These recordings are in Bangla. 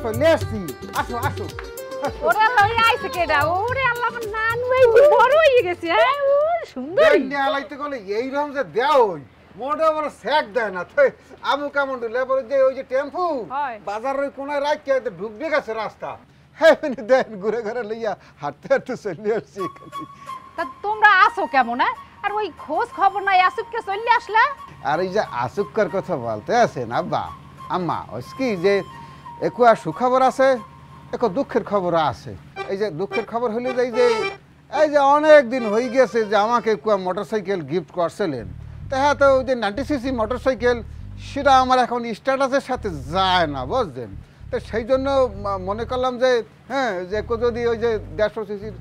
চলে আসছি আসো আসো ওরে আল্লাহ ওই আইছে কেডা ওরে আল্লাহ আমার নানু এই বড় হয়ে গেছে হ্যাঁ ও সুন্দর আলাইতে গেলে এই রকম যে দেও মোটা বড় স্যাক দেয় না তো আমু কেমন লেবার যে ওই যে টেম্পু বাজারের কোনায় রাখিয়ে ঢুকবে গেছে রাস্তা হ্যাঁ দেন ঘুরে ঘুরে লইয়া হাঁটতে হাঁটতে চলে আসছি তা তোমরা আসো কেমন হ্যাঁ আর ওই খোঁজ খবর নাই আসুককে চলে আসলা আর এই যে আসুক্কার কথা বলতে আছেন আব্বা আম্মা ওই কি যে একুয়া সুখবর আছে একো দুঃখের খবর আছে এই যে দুঃখের খবর হলে এই যে অনেক দিন হয়ে গেছে যে আমাকে একুয়া মোটরসাইকেল গিফট করছিলেন তা হ্যাঁ তো ওই যে 90cc মোটরসাইকেল সেটা আমার এখন স্ট্যাটাসের সাথে যায় না বুঝলেন তো সেই জন্য মনে করলাম যে হ্যাঁ যে যদি ওই যে 150cc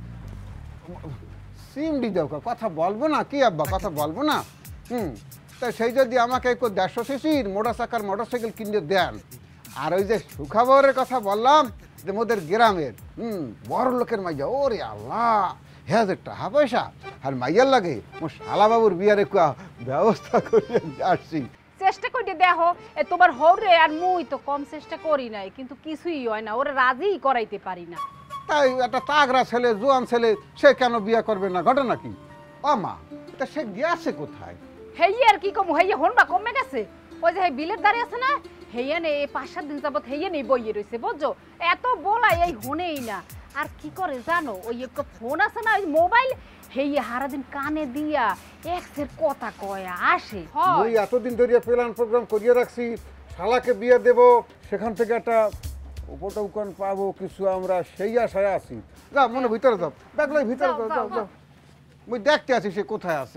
সিমডি দেও কথা বলবো না কি আব্বা কথা বলবো না তা সেই যদি আমাকে 150cc মোটরসাইকেল কিনে দেন আর ওই যে সুখবরের কথা বললাম যে মোদের গ্রামের বড় লোকের মাইয়া ওরে আল্লাহ হ্যাঁ যে টাকা পয়সা আর মাইয়ার লাগে মোর শালাবাবুর বিয়ার একটু ব্যবস্থা করে আসছি চেষ্টা করে দেখো তোমার হরে আর মুই তো কম চেষ্টা করি নাই কিন্তু কিছুই হয় না ওরে রাজিই করাইতে পারি না তাই একটা তাগড়া ছেলে জোয়ান ছেলে সে কেন বিয়া করবে না ঘটনা কি ও মা তা সে গিয়েছে কোথায় হেই আর কি কম হেই হনবা কমে গেছে ওই যে বিলের দাঁড়ি আছে না হেইয়া নে 5-7 দিন যাবত হেইয়া নেই বইয়ে রইছে বুঝছো এত বলাই এই হনেই না আর কি করে জানো ওই এক ফোন আছে না ওই মোবাইল হেইয়া সারা দিন কানে দিয়া এক্সের কথা কয় আসে ওই এতদিন ধরে প্ল্যান প্রোগ্রাম করিয়ে রাখছি শালাকে বিয়ে দেব সেখান থেকে একটা উপটৌকন পাবো কিছু আমরা সেই আশায় আছি যা মনে ভিতরে যাও ব্যাগলাই ভিতরে যাও যাও যাও মুই দেখতে আছি সে কোথায় আছে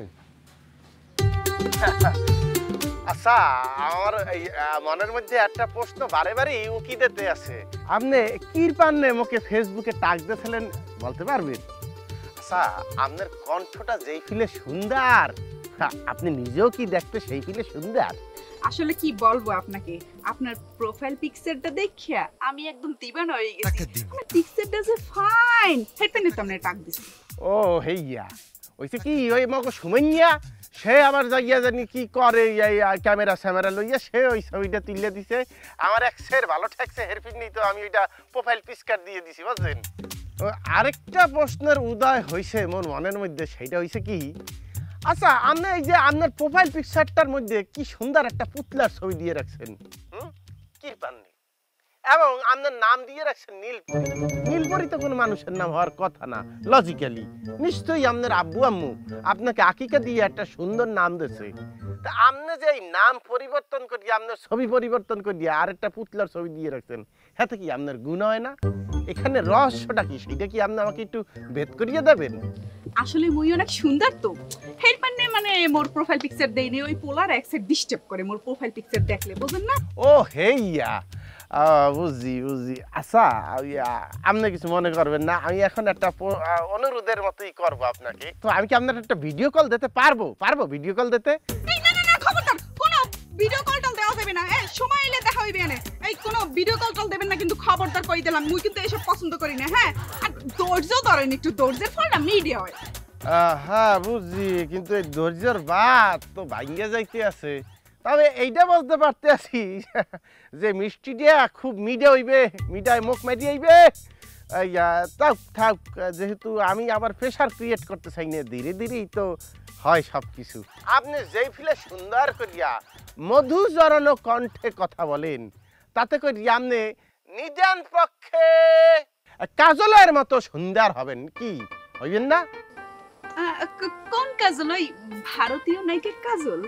আচ্ছা আমার এই মনের মধ্যে একটা প্রশ্ন বারে বারেই উকি দিতে আছে আপনি কিরপান্নে মুখে ফেসবুকে টাক দিয়েছিলেন বলতে পারবেন আচ্ছা আপনার কণ্ঠটা যেই ফিলে সুন্দর আপনি নিজেও কি দেখতে সেই ফিলে সুন্দর আসলে কি বলবো আপনাকে আপনার প্রোফাইল পিকচারটা দেখিয়া আমি একদম দিবানা হয়ে গেছি আপনার পিকচারটা যে ফাইন সেটা নিয়ে তো আমরা টাক দিছি ও হেইয়া ওইছে কি ওই মগো সুমাইয়া সে আমার জায়গা জানি কি করে ক্যামেরা স্যামেরা লইয়া সে ওই ছবিটা তুলে দিছে আমার এক সের ভালো ঠেকছে হেরফিন নেই তো আমি ওইটা প্রোফাইল পিকচার দিয়ে দিছি বুঝলেন আরেকটা প্রশ্নের উদয় হয়েছে মোর মনের মধ্যে সেইটা হয়েছে কি আচ্ছা আপনি এই যে আপনার প্রোফাইল পিকচারটার মধ্যে কি সুন্দর একটা পুতলার ছবি দিয়ে রাখছেন কি পাননি এবং আপনার নাম দিয়ে রাখছেন নীলপরি নীলপরি তো কোনো মানুষের নাম হওয়ার কথা না লজিক্যালি নিশ্চয়ই আপনার আব্বু আম্মু আপনাকে আকিকা দিয়ে একটা সুন্দর নাম দিয়েছে তা আপনি যে এই নাম পরিবর্তন করিয়ে আপনার ছবি পরিবর্তন করিয়ে আর একটা পুতলার ছবি দিয়ে রাখছেন হ্যাঁ কি আপনার গুণ হয় না এখানে রহস্যটা কি সেটা কি আপনি আমাকে একটু ভেদ করিয়ে দেবেন আসলে মুই অনেক সুন্দর তো হেরপান্নে মানে মোর প্রোফাইল পিকচার দেইনি ওই পোলার এক্সেট ডিস্টার্ব করে মোর প্রোফাইল পিকচার দেখলে বুঝেন না ও হেইয়া বুঝি বুঝি আচ্ছা আপনি কিছু মনে করবেন না আমি এখন একটা অনুরোধের মতোই করবো আপনাকে তো আমি কি আপনার একটা ভিডিও কল দিতে পারবো ভিডিও কল দিতে না খবরদার কোনো ভিডিও কল টল দেওয়া যাবে না সময় এলে দেখা হইবে না এই কোনো ভিডিও কল টল দেবেন না কিন্তু খবরদার কই দিলাম মুই কিন্তু এসব পছন্দ করি না হ্যাঁ আর ধৈর্য ধরেন একটু ধৈর্যের ফলটা মিডিয়া হয় হ্যাঁ বুঝি কিন্তু এই ধৈর্যের বাত তো ভাঙ্গে যাইতে আছে তবে এইটা বলতে পারতে আছি যে মিষ্টিটা খুব মিডে হইবে মিডায় মুখ মেরিয়ে হইবে থাক যেহেতু আমি আবার প্রেশার ক্রিয়েট করতে চাই না ধীরে ধীরেই তো হয় সব কিছু আপনি যেই ফিলে সুন্দর করিয়া মধু জড়ানো কণ্ঠে কথা বলেন তাতে করিয়া আপনি নিদান পক্ষে কাজলের মতো সুন্দর হবেন কি হইবেন না কোন কাজল ওই ভারতীয় নায়িকার কাজল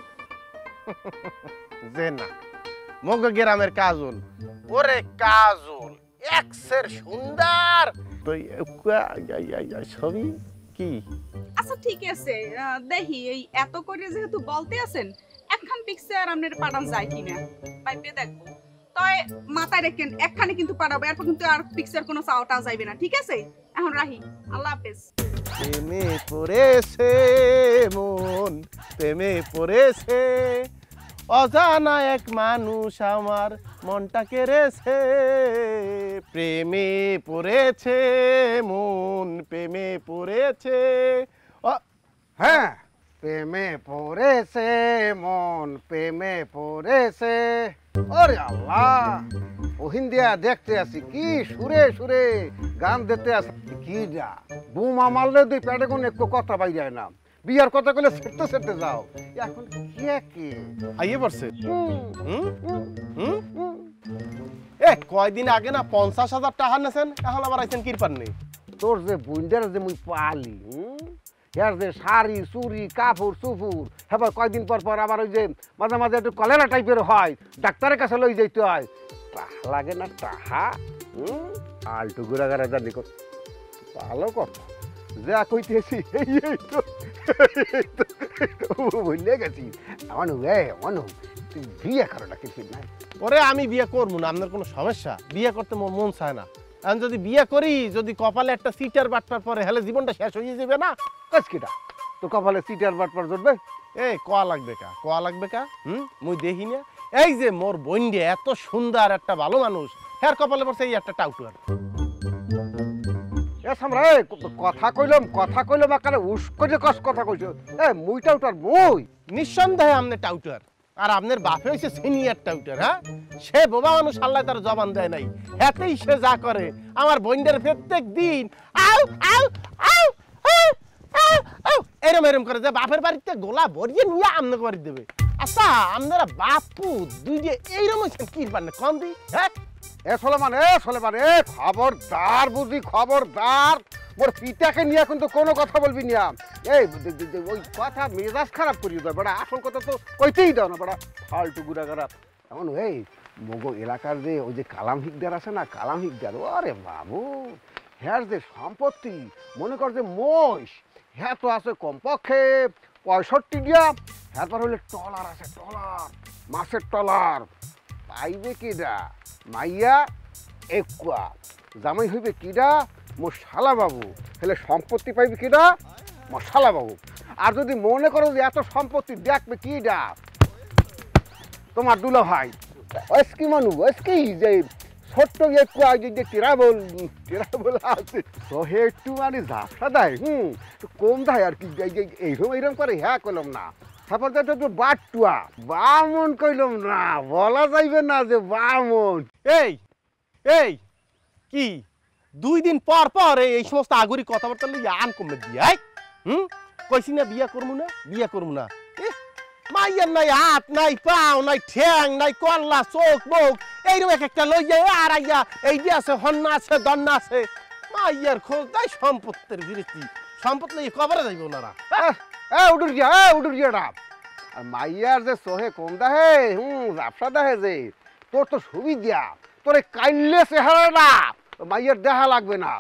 যে না মগ গ্রামের কাজল ওরে কাজল এক্সের সুন্দর তো ছবি কি আচ্ছা ঠিক আছে দেখি এই এত করে যেহেতু বলতে আছেন একখান পিকচার আপনার পাঠান যায় কিনা পাইপে দেখবো তয় মাথায় রাখেন একখানে কিন্তু পাঠাবো এরপর কিন্তু আর পিকচার কোনো চাওটা যাইবে না ঠিক আছে এখন রাহি আল্লাহ হাফেজ প্রেমে পড়েছে মন প্রেমে পড়েছে অজানা এক মানুষ আমার মনটা কেড়েছে প্রেমে পড়েছে মন প্রেমে পড়েছে হ্যাঁ প্রেমে পড়েছে মন প্রেমে পড়েছে ওরে আল্লাহ ওহিন দিয়া দেখতে আসি কি সুরে সুরে গান দিতে আসি কি যা বুমা মারলে দুই পেটে কোন একটু কথা পাই যায় না বিয়ার কথা কইলে সেটতে সেটতে যাও এখন কে আইয়ে পড়ছে কয়দিন আগে না 50,000 টাকা নেছেন এখন আবার আইছেন কিরপার নেই তোর যে বুইন্ডার যে মুই পালি এর যে শাড়ি চুরি কাপড় চুপুর হেবার কয়দিন পর পর আবার ওই যে মাঝে মাঝে একটু কলেরা টাইপের হয় ডাক্তারের কাছে লই যাইতে হয় টাহা লাগে না টাহা আলটু ঘুরাঘারা জানি ভালো কথা যা কইতেছি বুঝলে গেছি মানু মানু তুই বিয়ে করো না কিছু নাই ওরে আমি বিয়ে করবো না আপনার কোনো সমস্যা বিয়ে করতে মোর মন চায় না এখন যদি বিয়ে করি যদি কপালে একটা সিটার বাটপার পরে হেলে জীবনটা শেষ হয়ে যাবে না কাজকিটা তোর কপালে সিটার বাটপার জড়বে এই কোয়া লাগবে কা মুই দেখি না এই যে মোর বইন্ডে এত সুন্দর একটা ভালো মানুষ হের কপালে পড়ছে এই একটা টাউটুয়ার এ সামরা কথা কইলাম আকারে উস্কো যে কথা কইছো মুই টাউটার মুই নিঃসন্দেহে আমনে টাউটার আর আপনার বাপে হইছে সিনিয়র টাউটার হ্যাঁ সে বোবা মানুষ আল্লাহ তার জবান দেয় নাই হেতেই সে যা করে আমার বইন্ডের প্রত্যেক দিন আউ আউ আউ এরম করে যে বাপের বাড়িতে গোলা ভরিয়ে নিয়ে আমনে করে দেবে আচ্ছা আপনারা বাপু দুই যে এইরকম কি পারেন কম দিই হ্যাঁ সলেমান খবরদার বুঝি খবরদার মোর পিতাকে নিয়ে কিন্তু কোনো কথা বলবি না এই ওই কথা মেজাজ খারাপ করিয়ে দেয় বেড়া আসল কথা তো কইতেই দাও না বেড়া ফালতু গুড়াগাড়া এমন এই মগো এলাকার যে ওই যে কালাম হিকদার আছে না কালাম হিকদার আরে বাবু হ্যাঁ যে সম্পত্তি মনে কর যে মোষ হ্যাঁ তো আছে কমপক্ষে 65 দিয়া তারপর হলে টলার আছে টলার মাছের টলার পাইবে কিডা মাইয়া একুয়া জামাই হইবে কিডা মোর শালা বাবু তাহলে সম্পত্তি পাইবে কিডা মোর শালা বাবু আর যদি মনে করো যে এত সম্পত্তি দেখবে কিডা তোমার দুলা ভাই ওইসকি মানু ওইসকি যে ছোট্ট একুয়া যে টেরাবল আছে সহে একটু মানে ঝাপসা দেয় কম দেয় আর কি এইরকম করে হ্যাঁ করলাম না তারপর তো বাটুয়া বামন কইলাম না বলা যাইবে না যে বামন এই এই কি 2 দিন পর পর এই সমস্ত আগুরি কথাবার্তা লইয়া আন কমে দিয়াই কইছি না বিয়া করমু না মাইয়ার নাই হাত নাই পাও নাই ঠ্যাং নাই কল্লা চোখ মুখ এইরকম একটা লইয়া আর আইয়া এই যে আছে হন্না আছে দন্না আছে মাইয়ার খোঁজ নাই সম্পত্তির বিরতি সম্পত্তি লইয়া কবরে যাইব ওনারা উডুর গিয়াটা আর মাইয়ার যে সোহে কম দাহে রাফসা দাহে যে তোর তো সুবিধা তোরে কাইলে চেহারা না মাইয়ার দেখা লাগবে না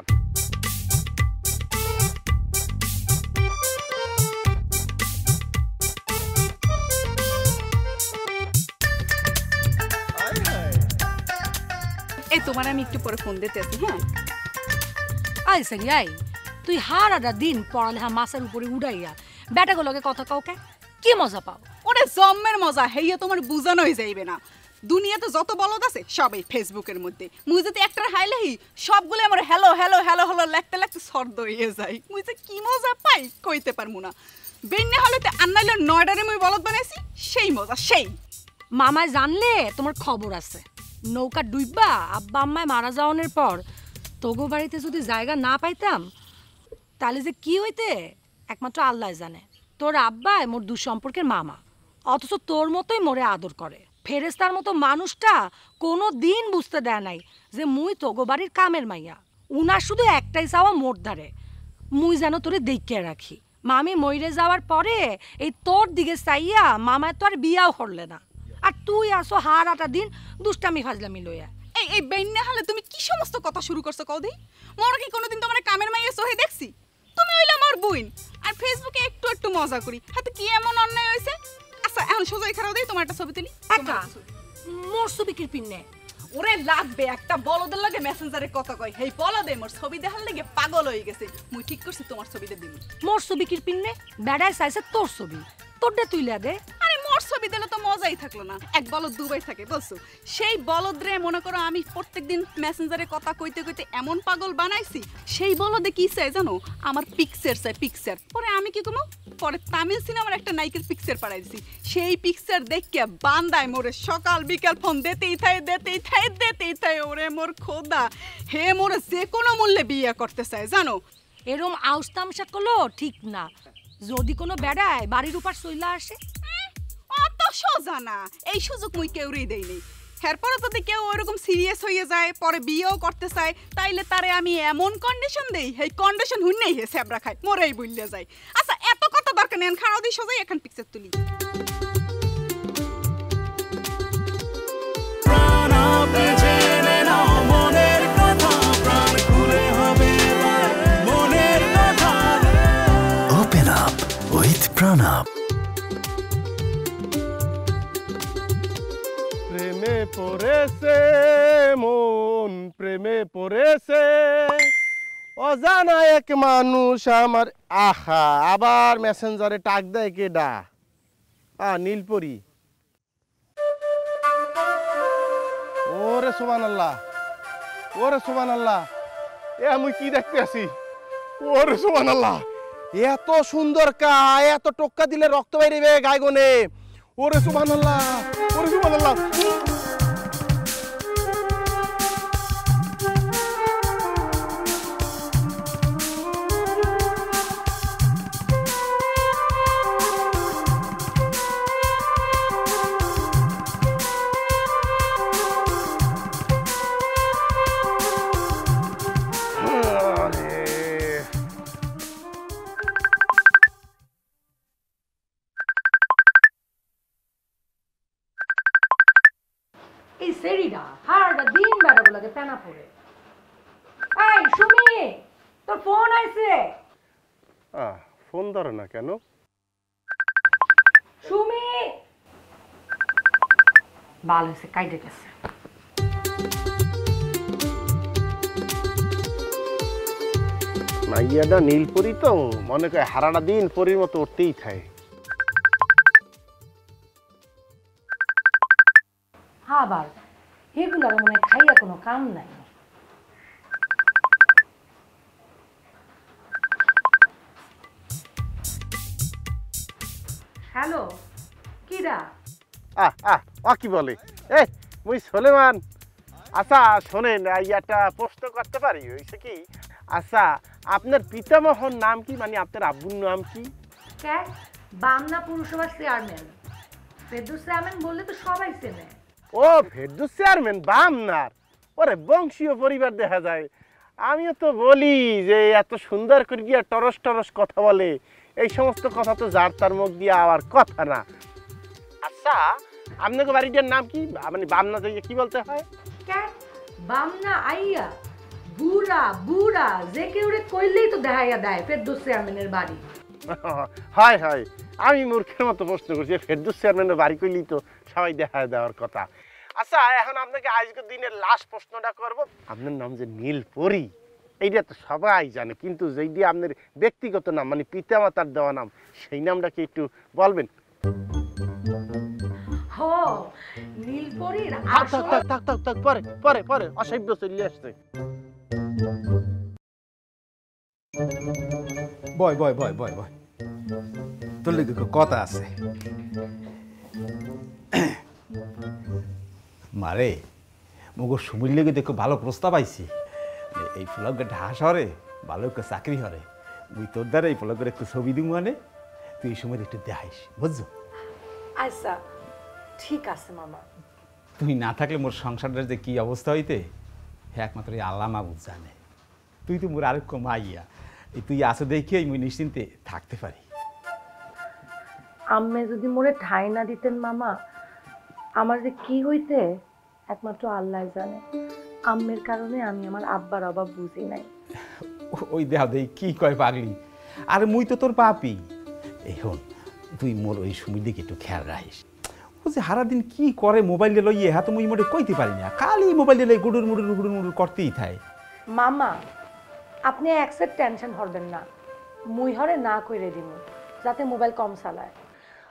এই তোমার আমি একটু পরে ফোন দিতে আছি হ্যাঁ আই সাই তুই হারাটা দিন পড়ালেখা মাছের উপরে উড়াইয়া বেটাগুলোকে কথা কাউকে কি মজা পাও ওরে জম্মের মজা হেইয়া তোমার বুঝানোই যাইবে না দুনিয়াতে যত বলদ আছে সবই ফেসবুকের মধ্যে মুই যদি একটা হাইলাহি সবগুলো আমার হ্যালো হ্যালো হ্যালো হ্যালো লাগতে লাগতে সর্দ হয়ে যায় মুই যে কি মজা পাই কইতে পারমু না বেন্নে হলেতে আন্নাইলে 9টারে মুই বলদ বানাইছি সেই মজা সেই মামায় জানলে তোমার খবর আছে নৌকা ডুববা আব্বা আম্মায় মারা যাওয়ানোর পর তোগো বাড়িতে যদি জায়গা না পাইতাম তাহলে যে কি হইতে একমাত্র আল্লাহ জানে তোর আব্বাই মোর দুঃসম্পর্কের মামা অথচ তোর মতোই মোরে আদর করে ফেরেস্তার মতো মানুষটা কোনো দিন বুঝতে দেয় নাই যে মুই তোগো বাড়ির কামের মাইয়া উনার শুধু একটাই চাওয়া মোর ধারে মুই যেন তোরে দেখিয়ে রাখি মামি মইরে যাওয়ার পরে এই তোর দিকে চাইয়া মামায় তো আর বিয়াও করলে না আর তুই আসো হারাটা দিন দুষ্টামি ফাজলামি লইয়া এই বেন্নে হলে তুমি কি সমস্ত কথা শুরু করছো কদি মোর কি কোনোদিন তোমার কামের মাইয়া সহে দেখছি তুমি হইলা মোর বুইন আর ফেসবুকে একটু একটু মজা করি হাতে কি এমন অন্যায় হইছে আচ্ছা এখন সোজাই খারাপ দেই তোমার একটা ছবি তুলি একা মোর ছবি কি পিনে ওরে লাগবে একটা বলদের লাগে মেসেঞ্জারে কথা কই হেই বলদে মোর ছবি দেখার লাগে পাগল হয়ে গেছে মুই ঠিক করছি তোমার ছবিতে দিবি মোর ছবি কি পিনে বেড়ায় চাইছে তোর ছবি তোরটা তুইলা দে আরে মোর ছবি দিলে তো মজাই থাকলো না। এক বলদ দুবাই থাকে বলছো, সেই বলদ রে মনে করো আমি প্রত্যেকদিন মেসেঞ্জারে কথা কইতে কইতে এমন পাগল বানাইছি, সেই বলদে কি চাই জানো, আমার পিকচার চাই, পিকচার। পরে আমি কি করবো, পরে তামিল সিনেমার একটা নায়িকার পিকচার পাঠাই দিছি, সেই পিকচার দেখে বান্দায় মোরে সকাল বিকাল ফোন দিতেই থাকে ওরে মোর খোদা, হে মোরে যে কোনো মূল্যে বিয়ে করতে চায় জানো। এরম আউস তামসা করলো ঠিক না। যদি কোনো বেড়ায় বাড়ির উপর চইলা আসে, অত সোজা না, এই সুযোগ মুই কেউরেই দেইনি। এরপরে যদি কেউ ওইরকম সিরিয়াস হয়ে যায়, পরে বিয়েও করতে চায়, তাইলে তারে আমি এমন কন্ডিশন দেই, এই কন্ডিশন হুন্নেই হে স্যাবরা খায়, মোরেই বুঝলে যায়। আচ্ছা এত কথা দরকার নেই, খারাপ দিয়ে সোজাই এখন পিকচার তুলি। Open up with Pranab. প্রেমে পড়েছে মন, প্রেমে পড়েছে অজানা এক মানুষ আমার। আহা, আবার মেসেঞ্জারে টাক দেয় কেডা? নীলপরি। ওরে সুবহানাল্লাহ, ওরে সুবহানাল্লাহ, এ আমি কি দেখতে আছি? ওরে সুবহানাল্লাহ, এত সুন্দর কা, এত টোক্কা দিলে রক্ত বেরিবে গায়ে গনে। ওরে সুবহানাল্লাহ, ওরে সুবহানাল্লাহ। এই সেরিডা হারডা দিন বেড়া লাগে পেনা পড়ে। এই সুমি, তোর ফোন আইছে। ফোন ধরে না কেন? সুমি, বাল হয়েছে, কাইটে গেছে। মাইয়াটা নীলপরি তো মনে করে হারাটা দিন পরির মতো উঠতেই থাকে। আবার এগুলার মনে হয় খাইয়া কোনো কাম নাই। হ্যালো, কিরা? কি বলে? মুই সোলেমান। আচ্ছা শোনেন, একটা প্রশ্ন করতে পারি? হয়েছে কি, আচ্ছা আপনার পিতামহর নাম কি, মানে আপনার আব্বুর নাম কি? বামনা পুরসভার চেয়ারম্যান ফেরদৌস চেয়ারম্যান বললে তো সবাই চেনে। ও ফেরদৌস চেয়ারম্যান বামনার, ওরে বংশীয় পরিবার দেখা যায়। আমিও তো বলি যে এত সুন্দর করে গিয়া টরস টরস কথা বলে, এই সমস্ত কথা তো যার তার মুখ দিয়ে আওয়ার কথা না। আচ্ছা আপনাকে বাড়িটার নাম কি, মানে বামনা থেকে কি বলতে হয়? বামনা আইয়া বুড়া বুড়া যে কেউ রে কইলেই তো দেখাইয়া দেয় ফেরদৌস চেয়ারম্যানের বাড়ি। হয় হয়, আমি মূর্খের মতো প্রশ্ন করছি, ফেরদৌস চেয়ারম্যানের বাড়ি কইলেই তো সবাই দেখা দেওয়ার কথা। আচ্ছা এখন আপনাকে আজকের দিনের লাস্ট প্রশ্নটা করব। আপনার নাম যে নীলপরি, এইটা তো সবাই জানে, কিন্তু যেই দিয়ে আপনার ব্যক্তিগত নাম, মানে পিতামাতার দেওয়া নাম, সেই নামটা কি একটু বলবেন? ও নীলপরির থাক পরে পরে পরে অসভ্য চলে আসছে। বয় বয় বয় বয় বয়, তোর লেগে কথা আছে। মারে মগো সুমির লেগে দেখো ভালো প্রস্তাব আইছি। এই ফ্লগে ঢাকা শহরে ভালো একটা চাকরি হরে, মুই তোর দ্বারা এই ফ্লগের একটু ছবি দিব, মানে তুই এই সময় একটু দেখাইস, বুঝছো? আচ্ছা ঠিক আছে মামা। তুই না থাকলে মোর সংসারটার যে কি অবস্থা হইতে, হ্যাঁ একমাত্র এই আল্লাহ মাবুদ জানে। তুই তো মোর আরেক মাইয়া, এই তুই আসো দেখিয়ে মুই নিশ্চিন্তে থাকতে পারি। আম্মে যদি মোরে ঠাই না দিতেন মামা, আমার যে কি হইতে একমাত্র আল্লাহ জানে। আম্মের কারণে আমি আমার আব্বার অভাব বুঝি নাই। ওই দেহ দেই কি কয় পাগলি, আর মুই তো তোর পাপি। এখন তুই মোর ওই সুমির দিকে একটু খেয়াল রাখিস। ও যে সারাদিন কি করে মোবাইলে লইয়ে, হ্যাঁ তো মুই মোটে কইতে পারি না, খালি মোবাইলে লই গুডুর মুডুর করতেই থাকে। মামা আপনি একসেট টেনশন হরবেন না, মুই হরে না কইরে দিব যাতে মোবাইল কম চালায়।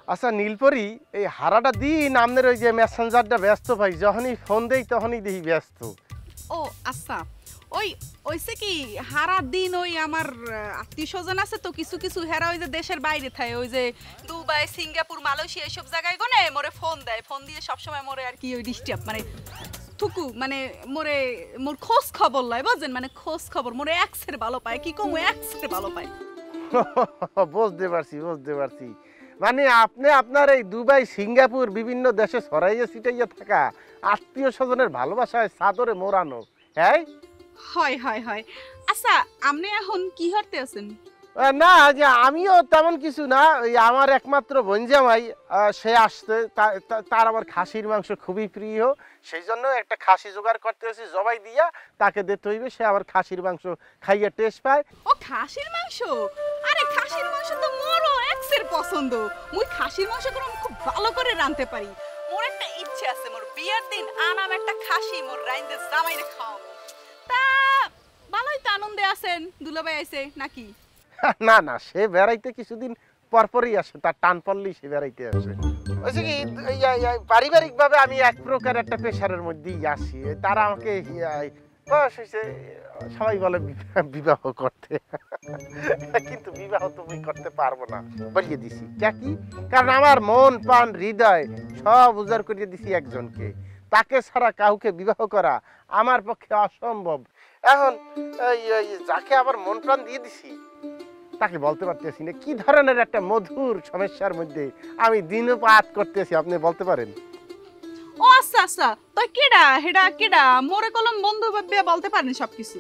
আচ্ছা নীলপরি, এই হারাটা দিন আপনার ওই যে মেসেঞ্জারটা ব্যস্ত পাই, যখনই ফোন দেই তখনই দেখি ব্যস্ত। ও আচ্ছা, ওই ওইসে কি হারা দিন ওই আমার আত্মীয় স্বজন আছে তো কিছু কিছু, হেরা ওই যে দেশের বাইরে থাকে, ওই যে দুবাই, সিঙ্গাপুর, মালয়েশিয়া এইসব জায়গায় গনে মোরে ফোন দেয়, ফোন দিয়ে সবসময় মোরে আর কি ওই ডিস্টার্ব মানে থুকু মানে মোরে মোর খোঁজ খবর লয়, বুঝছেন, মানে খোঁজ খবর মোরে এক্সের ভালো পায়, কি কম এক্সের ভালো পায়। বুঝতে পারছি। মানে আপনি আপনার এই দুবাই, সিঙ্গাপুর বিভিন্ন দেশে ছড়াইয়া ছিটাইয়া থাকা আত্মীয় স্বজনের ভালোবাসায় চাদরে মোড়ানো, হ্যাঁ? হয়। আচ্ছা, আপনি এখন কি করতে আছেন? না, যে আমিও তেমন কিছু না, ওই আমার একমাত্র বোনজামাই সে আসতে, তার আমার খাসির মাংস খুবই প্রিয়, সেই জন্য একটা খাসি জোগাড় করতে হয়েছে, জবাই দিয়া তাকে দিতে হইবে, সে আবার খাসির মাংস খাইয়া টেস্ট পায়। ও খাসির মাংস? আরে খাসির মাংস তো মোরও এক্সের পছন্দ, মুই খাসির মাংস করে খুব ভালো করে রাঁধতে পারি। মোর একটা ইচ্ছে আছে, মোর বিয়ের দিন আনাম একটা খাসি মোর রাইন্দে জামাইরে খাওয়াবো। তা ভালোই তো আনন্দে আছেন, দুলাভাই আইছে নাকি? না, সে বেড়াইতে কিছুদিন পরপরই আসে, তার টান পড়লেই সে বেড়াইতে আসে। হচ্ছে কি পারিবারিক ভাবে আমি এক প্রকার একটা প্রেশারের মধ্যেই আসি, তারা আমাকে বয়স হয়েছে, সবাই বলে বিবাহ করতে, কিন্তু বিবাহ তুমি করতে পারবো না বলিয়ে দিছি। কি কারণ আমার মন প্রাণ হৃদয় সব উজাড় করিয়ে দিছি একজনকে, তাকে ছাড়া কাউকে বিবাহ করা আমার পক্ষে অসম্ভব। এখন যাকে আবার মন প্রাণ দিয়ে দিছি তাকে বলতে পারতেছি না কি ধরনের একটা মধুর সমস্যার মধ্যে আমি দিনপাত করতেছি, আপনি বলতে পারেন? ও আচ্ছা, তো কেডা মোরে কলম বন্ধু ভাবে বলতে পারেন সবকিছু?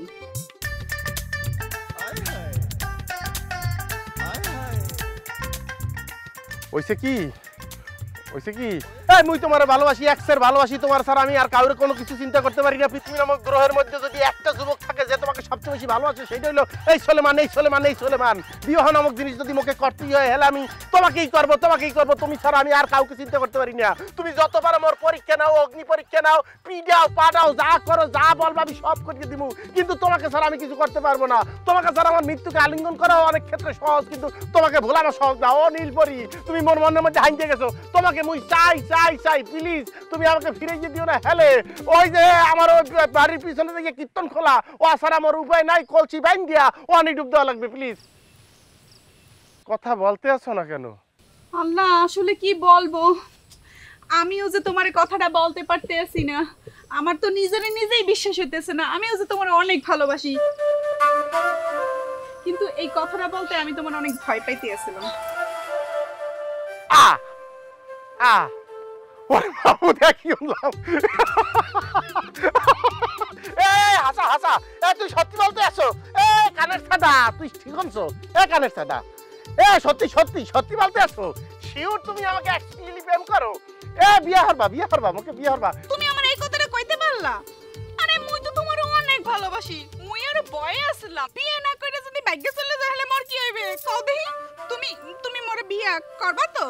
ওইসে কি মুই তোমার ভালোবাসি, এক্সের ভালোবাসি, তোমার স্যার আমি আর কাউরে কোনো কিছু চিন্তা করতে পারি না। পৃথিবী নামক গ্রহের মধ্যে যদি একটা যুবক থাকে যে তোমাকে সবচেয়ে বেশি ভালোবাসে, সেটা হলো এই সোলেমান। বিবাহ নামক জিনিস যদি মুখে করতেই হয়, হলে আমি তোমাকেই করবো, তুমি ছাড়া আমি আর কাউকে চিন্তা করতে পারি না। তুমি যতবার আমার পরীক্ষা নাও, অগ্নি পরীক্ষা নাও, পাঠাও, যা করো, যা বলবো আমি সব করিয়ে দিব, কিন্তু তোমাকে ছাড়া আমি কিছু করতে পারবো না। তোমাকে ছাড়া আমার মৃত্যুকে আলিঙ্গন করাও অনেক ক্ষেত্রে সহজ, কিন্তু তোমাকে ভোলানো সহজ না। ও নীলপরি, তুমি মোর মনের মধ্যে হাইতে গেছো, তোমাকে মুই চাই প্লিজ তুমি আমাকে ফিরে দিও না। হেলে ওই যে আমার বাড়ির পিছনে থেকে কীর্তন খোলা, ও আসার আমার উপায় নাই, কলসি বাইন দিয়া ও অনেক ডুব দেওয়া লাগবে, প্লিজ। কথা বলতে আছো না কেন? আল্লাহ, আসলে কি বলবো, আমিও যে তোমার কথাটা বলতে পারতেছি না, আমার তো নিজেই বিশ্বাস হইতেছে না, আমিও যে তোমার অনেক ভালোবাসি, কিন্তু এই কথাটা বলতে আমি তোমার অনেক ভয় পাইতে আসছিলাম। হাসা তুই সত্যি বলতে আসো? কানের সাদা, তুই ঠিক আনছো? কানের সাদা, সত্যি বলতে আসো? শিওর তুমি আমাকে অ্যাকচুয়ালি প্রেম করো? বিয়ে হারবা আমাকে বিয়ে হারবা? তুমি আমার এই কথাটা কইতে পারলা? আরে মুই তো তোমার অনেক ভালোবাসি, মুই আর ভয়ে আসলাম বিয়ে না করে যদি ভাগ্যে চলে যায় হলে মোর কি হইবে কও দেখি। তুমি মোরে বিয়ে করবা তো?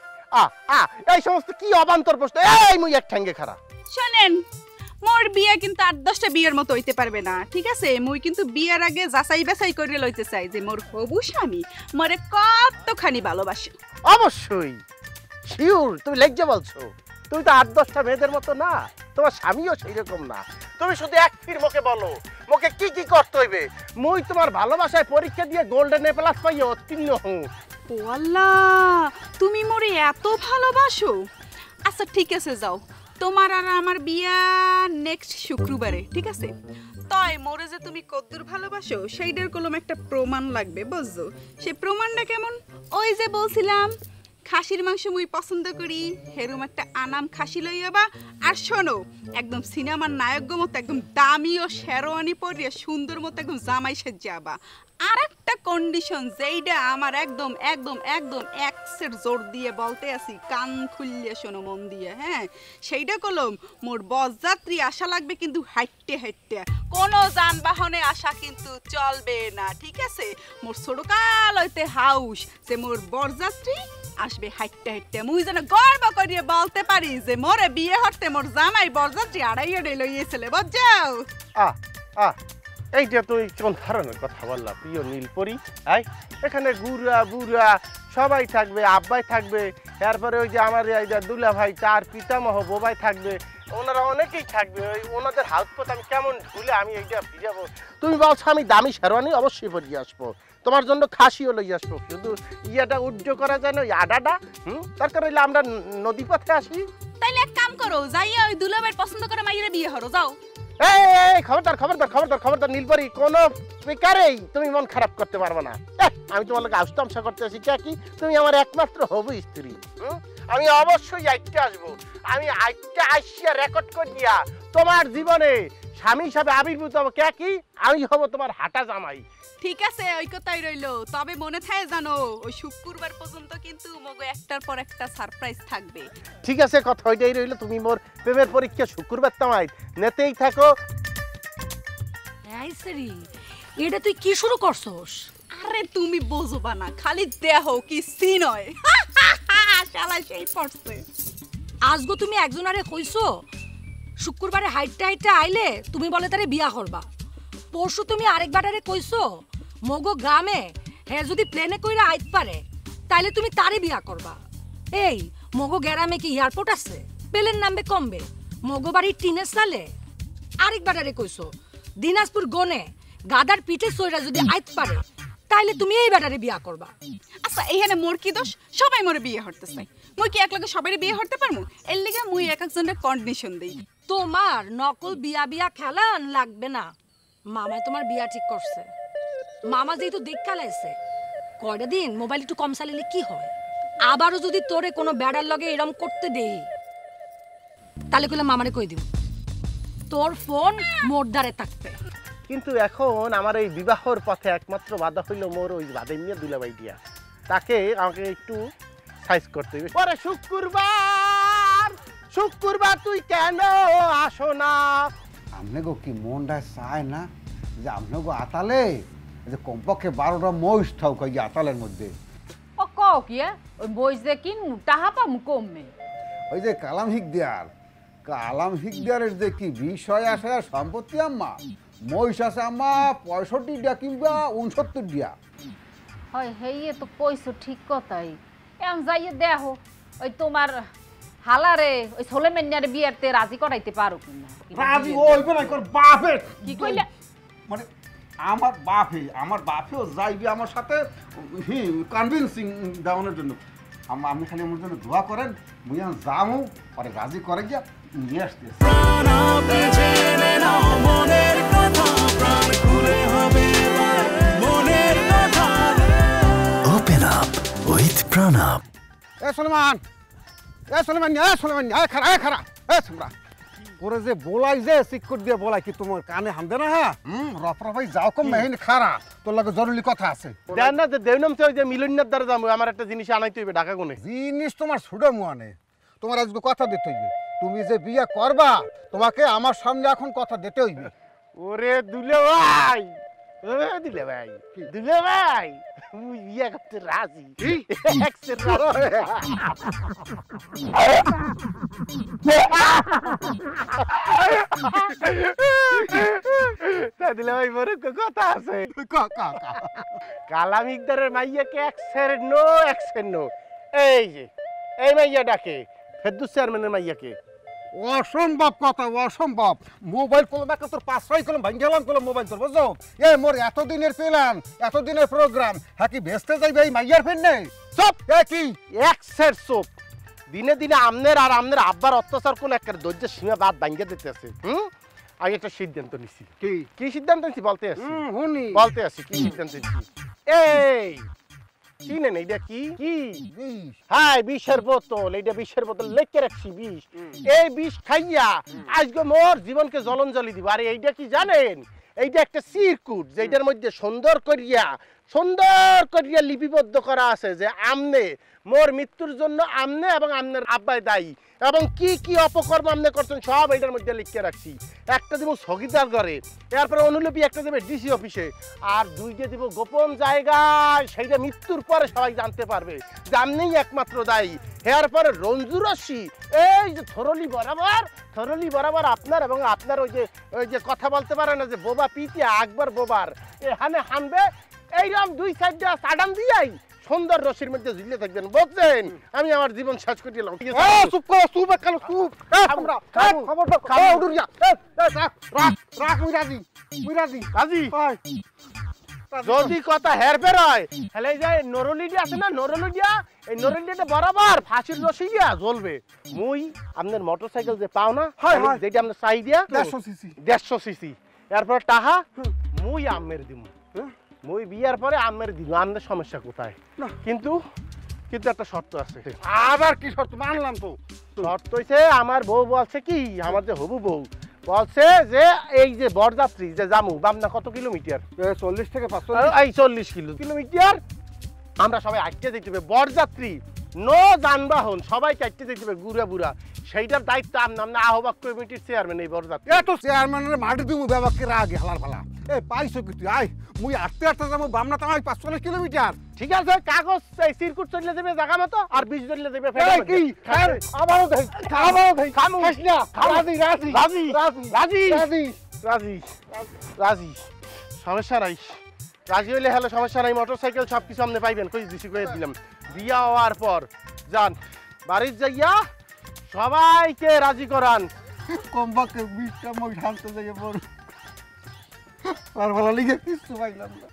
এই সমস্ত কি অবান্তর প্রশ্ন, এই মুই এক ঠ্যাঙ্গে খাড়া। শুনেন, মোর বিয়ে কিন্তু 8-10টা বিয়ের মতো হইতে পারবে না, ঠিক আছে? মুই কিন্তু বিয়ের আগে যাচাই বাছাই করে লইতে চাই যে মোর হবু স্বামী মোরে কতখানি ভালোবাসে। অবশ্যই শিওর, তুমি লজ্জা বলছো? তুমি তো 8-10টা মেয়েদের মতো না, তোমার স্বামীও সেই রকম না। তুমি শুধু এক ফির মুখে বলো, মুখে কি করতে হইবে। মুই তোমার ভালোবাসায় পরীক্ষা দিয়ে গোল্ডেন এ প্লাস পাইয়া উত্তীর্ণ হই। ও আল্লাহ, তুমি মোরে এত ভালোবাসো? আচ্ছা ঠিক আছে, যাও, তোমার আর আমার বিয়া নেক্সট শুক্রবারে, ঠিক আছে? তাই মোরে যে তুমি কদ্দুর ভালোবাসো সেইটার কলম একটা প্রমাণ লাগবে, বুঝছো? সেই প্রমাণটা কেমন? ওই যে বলছিলাম খাসির মাংস মুই পছন্দ করি, হেরুম একটা আনাম খাসি লইয়াবা, আর শোনো একদম সিনেমার নায়ক মতো একদম দামি ও শেরওয়ানি পরিয়ে সুন্দর মতো একদম জামাই সেজাবা। আর একটা কন্ডিশন যেইটা আমার একদম এক্সের জোর দিয়ে বলতে আসি, কান খুললে শোনো মন দিয়ে, হ্যাঁ? সেইটা কলম মোর বরযাত্রী আসা লাগবে, কিন্তু হাইটে কোনো যানবাহনে আসা কিন্তু চলবে না, ঠিক আছে? মোর ছোটকাল হইতে হাউস যে মোর বরযাত্রী আসবে হাইটে, মুই যেন গর্ব করিয়ে বলতে পারি যে মোরে বিয়ে হতে মোর জামাই বরযাত্রী আড়াইয়ে লইয়েছিল, বুঝছো? এইটা তুই কোন ধরনের কথা বললা প্রিয় নীলপরি? এখানে গুড়া বুড়া সবাই থাকবে, আব্বাই থাকবে, এরপরে ওই যে আমার এই যে দুলা ভাই তার পিতামহ বোবাই থাকবে, ওনারা অনেকেই থাকবে। ওই ওনাদের হাউস পথ আমি কেমন ভুলে আমি এইটা ভিজাবো। তুমি বলছো আমি দামি শেরওয়ানি অবশ্যই পরিয়ে আসবো, তোমার জন্য খাসিও লই আসবো, শুধু ইয়েটা উড্ড করা যায় না ওই আডাটা। দরকার হইলে আমরা নদী পথে আসি। তাইলে এক কাম করো, যাইয়া ওই দুলাভাই পছন্দ করে মাইরে বিয়ে হরো, যাও। এই খবরদার খবরদার খবরদার খবরদার নীলপরি, কোনো প্রকারেই তুমি মন খারাপ করতে পারবে না। আমি তোমার লোক আউস্তামশা করতে আসি কি, তুমি আমার একমাত্র হবু স্ত্রী। আমি অবশ্যই আইতে আসবো, আমি আইতে আসিয়া রেকর্ড করিয়া তোমার জীবনে স্বামী হিসাবে আবির্ভূত হবো কি, আমি হব তোমার হাঁটা জামাই। ঠিক আছে, ওই কথাই রইলো। তবে মনে থাকে জানো, ওই শুক্রবার পর্যন্ত কিন্তু মগো একটার পর একটা সারপ্রাইজ থাকবে। ঠিক আছে, কথা ওইটাই রইলো। তুমি মোর প্রেমের পরীক্ষা শুক্রবার তামাই নেতেই থাকো। এই সেরি, এটা তুই কি শুরু করছস? আরে তুমি বুঝবা না, খালি দেহ কি সিন হয়। শালা সেই পড়ছে। আজগো তুমি একজনারে কইছো শুক্রবারে হাইটটা হাইটটা আইলে তুমি বলে তারে বিয়া করবা। পরশু তুমি আরেক বাটারে কইছো মগো গ্রামে হ্যাঁ যদি প্লেনে কইরা আইত পারে তাইলে তুমি তারে বিয়া করবা। এই মগো গ্রামে কি এয়ারপোর্ট আছে? প্লেন নামবে কমবে। মগো বাড়ির টিনের সালে আরেক বাটারে কইছো দিনাজপুর গনে গাদার পিঠে সইরা যদি আইত পারে তাইলে তুমি এই বাটারে বিয়া করবা। আচ্ছা, এখানে মোর কি দোষ? সবাই মোরে বিয়ে হরতে চাই, মুই কি একলাগে সবাই বিয়ে হরতে পারমু? এর লিগে মুই এক একজনের কন্ডিশন দেই। তোমার নকল বিয়া বিয়া খেলা লাগবে না। মামাই তোমার বিয়া ঠিক করছে। মামা যেহেতু দেখ খেলাইছে কয়টা দিন মোবাইল একটু কম চালিলে কি হয়? আবারও যদি তোরে কোনো ব্যাডার লগে এরম করতে দেই তাহলে কইলে মামারে কই দিব তোর ফোন মোর ধারে থাকবে। কিন্তু এখন আমার এই বিবাহর পথে একমাত্র বাধা হইল মোর ওই বাদে নিয়ে দুলাভাই দিয়া, তাকে আমাকে একটু সাইজ করতে হবে। পরে শুক্রবার শুক্রবার তুই কেন আসো না? আপনি গো কি মনটা চায় না যে আপনি গো আতালে যে কমপক্ষে 12টা মহিষ থাক ওই আতালের মধ্যে। ও কও কি ওই বই যে কিন টাহা পামু কমে। ওই যে কালাম হিকদিয়ারের যে কি বিষয় আছে সম্পত্তি আম্মা, মহিষ আছে আম্মা 65টা কিংবা 69টা। হয় হেইয়ে তো কইছো ঠিক কথাই। এম যাইয়ে দেখো ওই তোমার হালারে ওই সোলেমানিয়ারে বিয়ারতে রাজি করাইতে পারো কিনা। রাজি হইবে না, কর বাপে কি কইলা? মানে আমার বাপেও যাইবে আমার সাথে কনভিন্সিং দেওয়ানোর জন্য। আমি খালি আমার জন্য দোয়া করেন, মুই যামু পরে রাজি করে গিয়া নিয়ে আসতেছি। Open up with Pranab. Soleman খারা তোমরা ওরে যে বলাই যে সিকুর দিয়ে বলাই কি তোমার কানে হামদে না? হ্যাঁ রফরফাই যাও কম মেহিন খারা, তোর লাগে জরুরি কথা আছে। দেন না দেউনাম ওই যে মিলনের দ্বারা যাবো, আমার একটা জিনিস আনাইতে হইবে ঢাকা কোনে। জিনিস তোমার ছুড়ে মুয়ানে, তোমার আজকে কথা দিতে হইবে। তুমি যে বিয়ে করবা তোমাকে আমার সামনে এখন কথা দিতে হইবে। ওরে দুলে ভাই, ও দুলে ভাই, দুলে ভাই মুই বিয়া করতে রাজি। এক্সের রাজি। দিলে ভাই বড় কথা আছে। কালাম ইকদারের মাইয়াকে এক্সের নো। এই যে এই মাইয়া ডাকে ফেরদৌস চেয়ারম্যানের মাইয়াকে। অসম্ভব কথা, অসম্ভব। মোবাইল করলাম একটা তোর 5-6 কলম ভাঙ গেলাম করলাম মোবাইল তোর, বুঝছো? মোর এতদিনের প্ল্যান, এতদিনের প্রোগ্রাম কি ভেস্তে যাইবে এই মাইয়ার ফেন নেই? চুপ! কি এক্সের চুপ! দিনে দিনে আমনের আর আমনের আব্বার অত্যাচার কোন একটা ধৈর্যের সীমা বাদ ভাঙিয়ে দিতেছে। আমি একটা সিদ্ধান্ত নিছি। কি সিদ্ধান্ত নিছি বলতে আসি? কি সিদ্ধান্ত নিছি? এই চিনেন এইটা কি? হ্যাঁ, বিষের বোতল। এইটা বিষের বোতল, লেখকে রাখছি বিষ। এই বিষ খাইয়া আজকে মোর জীবনকে জলঞ্জলি দিব। আর এইটা কি জানেন? এইটা একটা সিরকুট, যেটার মধ্যে সুন্দর করিয়া লিপিবদ্ধ করা আছে যে আমনে মোর মৃত্যুর জন্য আমনে এবং আমনের আব্বাই দায়ী, এবং কি কি অপকর্ম আমনে করছেন সব এইটার মধ্যে লিখে রাখছি। একটা দিব স্থগিতার ঘরে, এরপরে অনুলিপি একটা দেবে ডিসি অফিসে, আর দুইটা দিব গোপন জায়গায়। সেইটা মৃত্যুর পরে সবাই জানতে পারবে যে আমনেই একমাত্র দায়ী। এরপরে রঞ্জুরসি এই যে থরলি বরাবর আপনার এবং আপনার ওই যে কথা বলতে পারে না যে বোবা পিটি আকবর বোবার এখানে হানবে। এইরকম 2 সাইডটা সাডান দিয়াই সুন্দর রশির মধ্যে ঝুলে থাকবেন বুঝছেন আমি আমার জীবন শেষ করে দিলাম চুপ কর চুপ কেন চুপ আমরা খবরটা উড়িয়া রাখ মুই রাজি কাজী যদি কথা হেরফের হয় তাহলে এই যে নরলিডি আছে না নরলিডিয়া এই নরলিডিটা বরাবর ফাঁসির রশি দিয়া জ্বলবে মুই আপনার মোটরসাইকেল যে পাও না যেটা আপনার চাই দিয়া 150 সিসি এরপর টাহা মুই আমের দিমু মুই বিয়ার পরে আমের দিব আমাদের সমস্যা কোথায় কিন্তু কিন্তু একটা শর্ত আছে আবার কি শর্ত মানলাম তো শর্ত হইছে আমার বউ বলছে কি আমার যে হবু বউ বলছে যে এই যে বরযাত্রী যে জামু বামনা কত কিলোমিটার 40 থেকে 45 এই 40 কিলোমিটার আমরা সবাই আটকে যেতে হবে বরযাত্রী নো যানবাহন সবাই কাটতে যেতে হবে গুড়া বুড়া সেইটার দায়িত্ব আমরা আহ্বায়ক কমিটির চেয়ারম্যান এই বরযাত্রী এ তো চেয়ারম্যানের মাটি দিমু ব্যবহার রাগে হালার ফালা এ পাইছো কি তুই আই মুই আটতে যাবো বামনা তো 45 কিলোমিটার ঠিক আছে কাগজ এই সিরকুট চলে যাবে জায়গা মতো আর 20 চলে যাবে কি আবারও দেই খামু খাসনা রাজি রাজি রাজি রাজি রাজি রাজি রাজি সমস্যা নাই রাজি হইলে হলো সমস্যা নাই মোটরসাইকেল সব কিছু আপনি পাইবেন কই দিছি কই দিলাম বিয়া হওয়ার পর যান বাড়ির যাইয়া সবাইকে রাজি করান কমবাকে 20টা মই ঢালতে যাইয়ে পড় আর ভালো লিখে কিছু পাইলাম না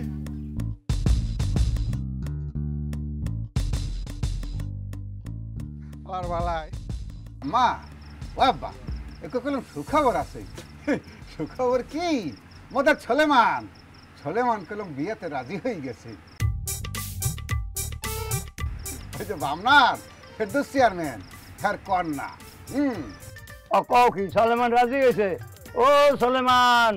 আর ভালাই মা বাবা একটু কলম সুখবর আছে সুখবর কি মোদের ছলেমান কলম বিয়েতে রাজি হয়ে গেছে ওই যে বামনার ফেরদৌস চেয়ারম্যান তার কন্যা কও কি সলেমান রাজি হয়েছে ও সলেমান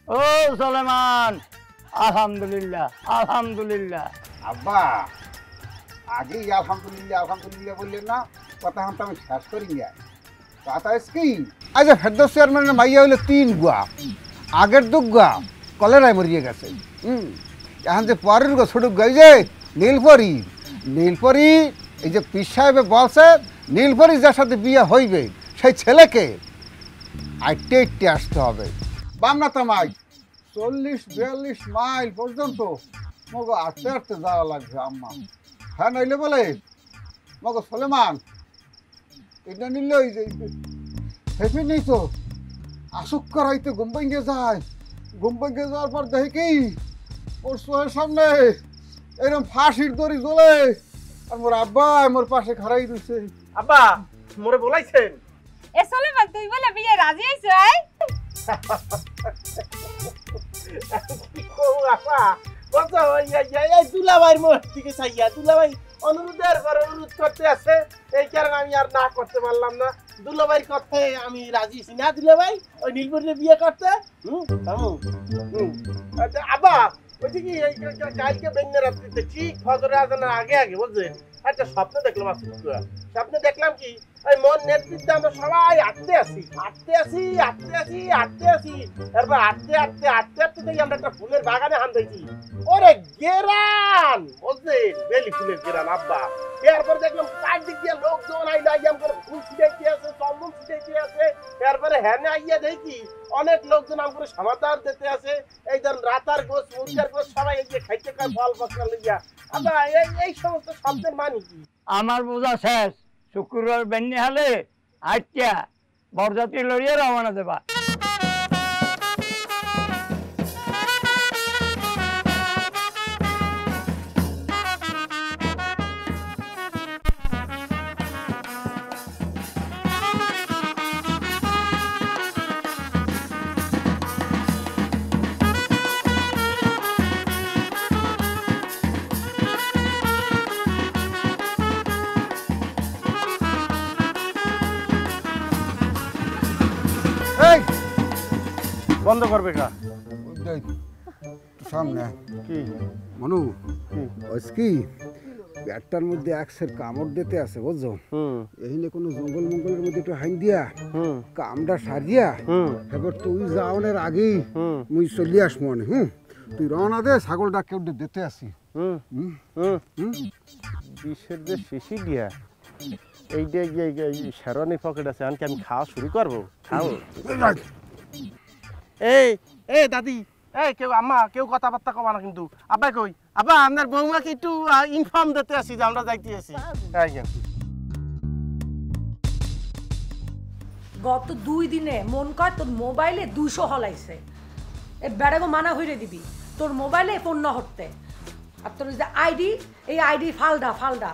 আলহামদুলিল্লাহ আলহামদুলিল্লাহ আব্বা আগেই আলহামদুলিল্লাহ বললেন না কথা হামটা আমি শেষ করি না কথা কি আজ ফেরদৌস চেয়ারম্যানের মাইয়া হইলে 3 গুয়া আগের 2 গুয়া কলেরায় মরিয়ে গেছে এখন যে পরের গো ছোট গাই যে নীলপরি এই যে পীর সাহেবে বলছে নীলপরি যার সাথে বিয়ে হইবে সেই ছেলেকে আইটে আসতে হবে বামনা তামাই 40-42 মাইল পর্যন্ত মগো আটতে যাওয়া লাগবে আম্মা হ্যাঁ নইলে বলে মগো সলেমান এটা নিলে ওই যে হেপি নেই তো আসুক করাইতে গুম্বাইঙ্গে যায় গুম্বাইঙ্গে যাওয়ার পর দেখি কি ওর সোহের সামনে এরকম ফাঁসির দড়ি জ্বলে আর মোর আব্বা মোর পাশে খাড়াই দিছে আব্বা মোরে বলাইছেন এ সলেমান তুই বলে বিয়ে রাজি হইছ কি কও আপা কত এই দুলাভাইয়ের মোর দিকে চাইয়া দুলাভাই অনুরোধের পর অনুরোধ করতে আছে এই কারণে আমি আর না করতে পারলাম না দুলাভাইয়ের কথায় আমি রাজি আছি না দুলাভাই ওই নীলপরিরে বিয়ে করতে আচ্ছা আব্বা বলছি কি এই কালকে বেঙ্গা রাত্রিতে ঠিক ফজরে আজানের আগে বুঝলেন একটা স্বপ্ন দেখলাম স্বপ্নে দেখলাম কি এই মন নেতৃত্বে আমরা সবাই আটতে আসি তারপর আটতে দেখি আমরা একটা ফুলের বাগানে হান দেখি ওরে গেরান বুঝলেন বেলি ফুলের গেরান আব্বা এরপর দেখলাম চারদিক দিয়ে লোকজন আইলাম করে ফুল ছিটাইতে আছে চন্দন ছিটাইতে আছে এরপরে হ্যানে আইয়া দেখি অনেক লোকজন আম করে সমাদার দিতে আছে এই ধরুন রাতার গোছ মুরগার গোছ সবাই এই যে খাইতে খায় ফল ফসল লইয়া আব্বা এই সমস্ত শব্দের মানে কি আমার বোঝা শেষ শুক্রবার বেন্নি হালে আটটা বরযাত্রী লড়িয়ে রওনা দেবা এই বন্ধ করবে কা সামনে কি মনু কি ব্যাটটার মধ্যে একসের কামড় দিতে আছে বুঝছো এখানে কোনো জঙ্গল মঙ্গলের মধ্যে একটু হাইন দিয়া কামটা সারিয়া এবার তুই যাওয়ার আগেই মুই চলি আস মনে তুই রওনা দে ছাগলটা কেউ দিতে আসি বিষের যে শিশি দিয়া এইটা শেরওয়ানি পকেট আছে আনকি আমি খাওয়া শুরু করবো খাও এই দাদি এই কেউ আম্মা কেউ কথাবার্তা কবা না কিন্তু আব্বা কই আব্বা আপনার বৌমাকে একটু ইনফর্ম দিতে আসি যে আমরা যাইতে আসি। গত 2 দিনে মন কয় তোর মোবাইলে 200 হলাইছে। এ বেড়াগো মানা হইরে দিবি তোর মোবাইলে ফোন না হতে। আর তোর যে আইডি এই আইডি ফালদা।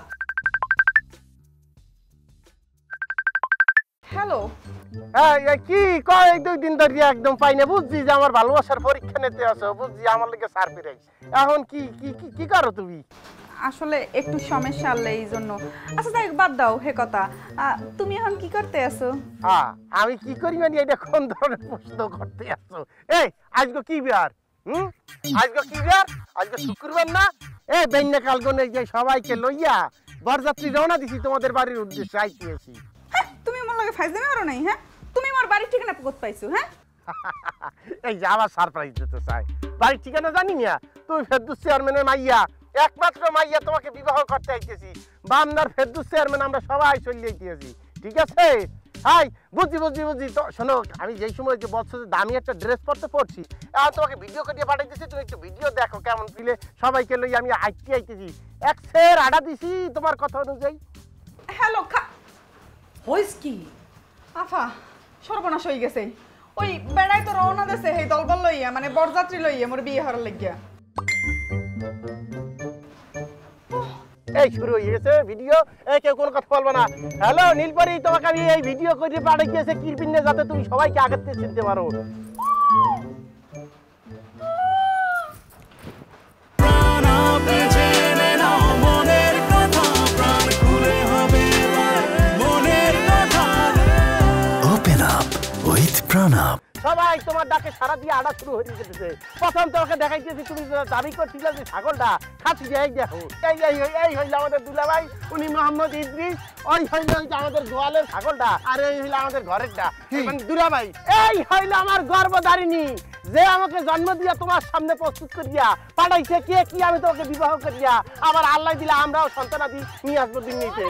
হ্যালো কি কয় 2 দিন ধরে একদম পাই না। বুঝছি যে আমার ভালোবাসার পরীক্ষা নিতে আসো, বুঝছি আমার লাগে সারপ্রাইজ। এখন কি কি কি করো তুমি? আসলে একটু সমস্যা আনলে এই জন্য। আচ্ছা তাই বাদ দাও হে কথা। তুমি এখন কি করতে আছো? আমি কি করি মানে এটা কোন ধরনের প্রশ্ন করতে আসো? এই আজকে কি বার? আজকে কি বার? আজকে শুক্রবার না? এই বেন্যা কালগনে যে সবাইকে লইয়া বরযাত্রী রওনা দিছি তোমাদের বাড়ির উদ্দেশ্যে আইতেছি। তুমি আমার লগে ফাইজলামি করো নাই? হ্যাঁ তুমি আমার বাড়ির ঠিকানা কত পাইছো? হ্যাঁ এই যে আবার সারপ্রাইজ দিতে চাই। বাড়ির ঠিকানা জানি না, তুমি ফেরদৌস চেয়ারম্যানের মাইয়া, একমাত্র মাইয়া, তোমাকে বিবাহ করতে আইতেছি। বামনার ফেরদৌস চেয়ারম্যান আমরা সবাই চলে আইতেছি, ঠিক আছে? হাই বুঝছি তো শোনো, আমি যেই সময় যে বলছো যে দামি একটা ড্রেস পরছি, এখন তোমাকে ভিডিও করে পাঠাইতেছি, তুমি একটু ভিডিও দেখো কেমন ফিলে। সবাইকে লই আমি আইতেছি, এক সের আডা দিছি তোমার কথা অনুযায়ী। হ্যালো হইস কি আফা, সর্বনাশ হয়ে গেছে। ওই বেড়াই তো রওনা দেশে এই দলবল লইয়া, মানে বরযাত্রী লইয়া মোর বিয়ে হওয়ার লাগিয়া। এই শুরু হয়ে গেছে ভিডিও। কেউ কোনো কথা বলবো না। হ্যালো নীলপরি, তোমাকে আমি এই ভিডিও করে পাঠিয়েছি কিরপিনে, যাতে তুমি সবাইকে আগের থেকে চিনতে পারো। Open up with Pranab. সবাই তোমার ডাকে সারা দিয়ে আড়া শুরু হয়ে যেতেছে। প্রথম তোমাকে দেখাইতেছি তুমি দাবি করছিলে যে ছাগলটা খাচ্ছি, এই দেখো, এই হইল আমাদের দুলাভাই, উনি মোহাম্মদ ইদ্রিস। ওই হইল আমাদের গোয়ালের ছাগলটা, আর এই হইল আমাদের ঘরেরটা, মানে দুলাভাই। এই হইল আমার গর্ভধারিণী, যে আমাকে জন্ম দিয়া তোমার সামনে প্রস্তুত করিয়া পাঠাইছে। কে কি আমি তোমাকে বিবাহ করিয়া আবার আল্লাহ দিলে আমরাও সন্তানাদি নিয়ে আসবো দিন নিতে।